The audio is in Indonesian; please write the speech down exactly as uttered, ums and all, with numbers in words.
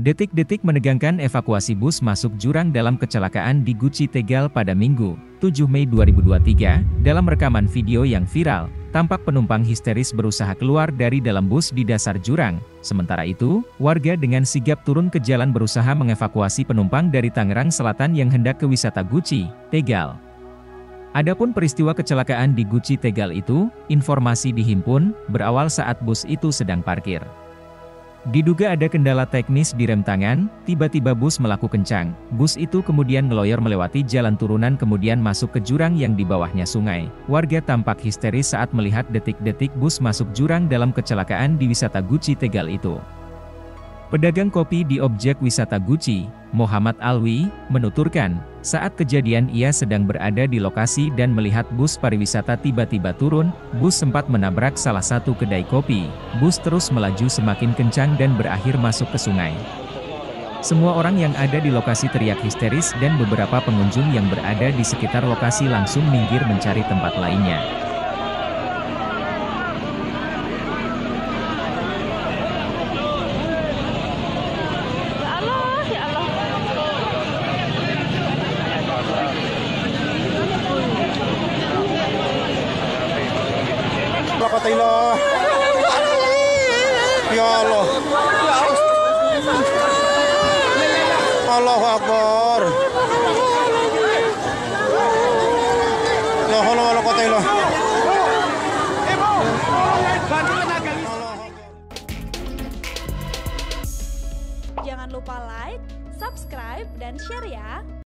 Detik-detik menegangkan evakuasi bus masuk jurang dalam kecelakaan di Guci Tegal pada Minggu, tujuh Mei dua ribu dua puluh tiga. Dalam rekaman video yang viral, tampak penumpang histeris berusaha keluar dari dalam bus di dasar jurang. Sementara itu, warga dengan sigap turun ke jalan berusaha mengevakuasi penumpang dari Tangerang Selatan yang hendak ke wisata Guci Tegal. Adapun peristiwa kecelakaan di Guci Tegal itu, informasi dihimpun, berawal saat bus itu sedang parkir. Diduga ada kendala teknis di rem tangan, tiba-tiba bus melaku kencang. Bus itu kemudian ngeloyor melewati jalan turunan kemudian masuk ke jurang yang di bawahnya sungai. Warga tampak histeris saat melihat detik-detik bus masuk jurang dalam kecelakaan di wisata Guci Tegal itu. Pedagang kopi di objek wisata Guci, Muhammad Alwi, menuturkan, saat kejadian ia sedang berada di lokasi dan melihat bus pariwisata tiba-tiba turun, bus sempat menabrak salah satu kedai kopi. Bus terus melaju semakin kencang dan berakhir masuk ke sungai. Semua orang yang ada di lokasi teriak histeris dan beberapa pengunjung yang berada di sekitar lokasi langsung minggir mencari tempat lainnya. Alhamdulillah. Ya Allah. Allahu Akbar. La haula wala quwwata illa billah. Jangan lupa like, subscribe, dan share ya.